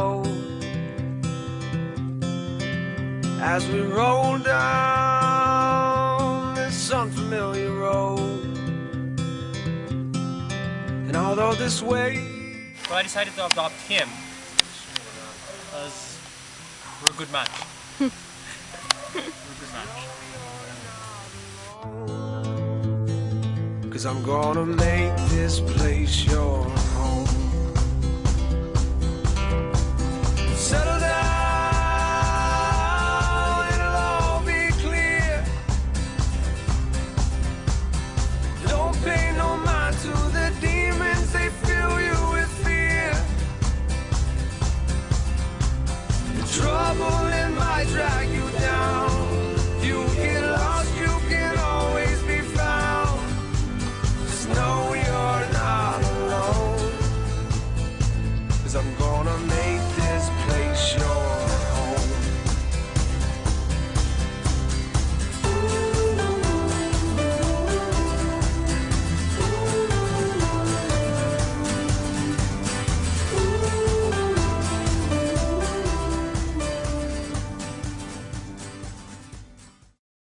road. As we roll down this unfamiliar road, and although this way. So I decided to adopt him because we're a good match. We're a good match. 'Cause I'm gonna make this place yours.